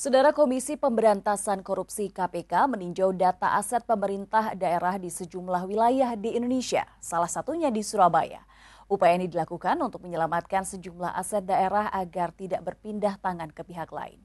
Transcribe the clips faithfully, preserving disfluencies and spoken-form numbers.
Saudara Komisi Pemberantasan Korupsi K P K meninjau data aset pemerintah daerah di sejumlah wilayah di Indonesia, salah satunya di Surabaya. Upaya ini dilakukan untuk menyelamatkan sejumlah aset daerah agar tidak berpindah tangan ke pihak lain.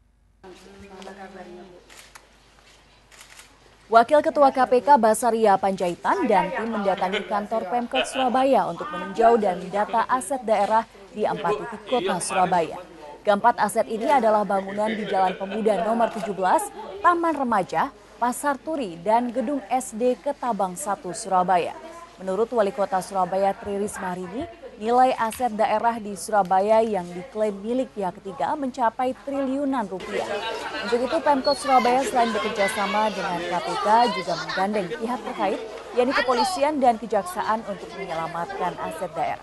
Wakil Ketua K P K Basaria Panjaitan dan tim mendatangi kantor Pemkot Surabaya untuk meninjau dan mendata aset daerah di empat titik kota Surabaya. Keempat aset ini adalah bangunan di Jalan Pemuda nomor tujuh belas, Taman Remaja, Pasar Turi, dan Gedung S D Ketabang satu Surabaya. Menurut Wali Kota Surabaya Tri Risma hari ini, nilai aset daerah di Surabaya yang diklaim milik pihak ketiga mencapai triliunan rupiah. Untuk itu Pemkot Surabaya selain bekerjasama dengan K P K juga menggandeng pihak terkait, yakni kepolisian dan kejaksaan untuk menyelamatkan aset daerah.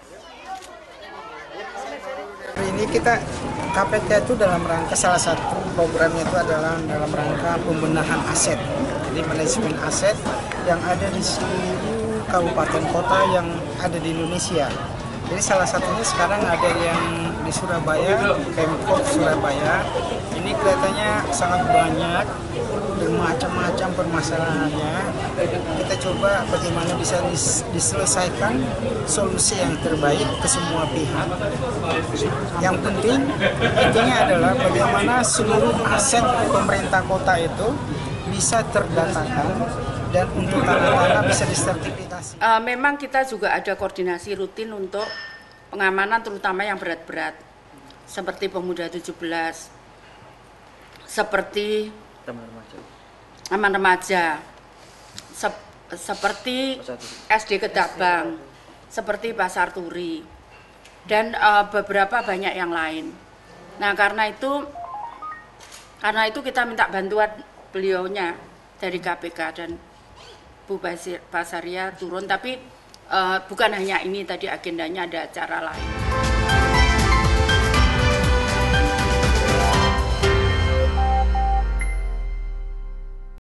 Ini kita K P K itu dalam rangka salah satu programnya itu adalah dalam rangka pembenahan aset. Jadi manajemen aset yang ada di seluruh kabupaten kota yang ada di Indonesia. Jadi salah satunya sekarang ada yang di Surabaya, Pemkot Surabaya. Ini kelihatannya sangat banyak dan macam-macam permasalahannya. Kita coba bagaimana bisa dis diselesaikan solusi yang terbaik ke semua pihak. Yang penting intinya adalah bagaimana seluruh aset pemerintah kota itu bisa terdatakan dan untuk tanah-tanah bisa disertifikasi. Uh, memang kita juga ada koordinasi rutin untuk pengamanan terutama yang berat-berat seperti Pemuda tujuh belas, seperti Taman Remaja, Taman Remaja, sep seperti S D Ketabang, seperti Pasar Turi, dan uh, beberapa banyak yang lain. Nah karena itu, karena itu kita minta bantuan beliaunya dari K P K dan Bu Basaria turun, tapi uh, bukan hanya ini tadi agendanya, ada acara lain.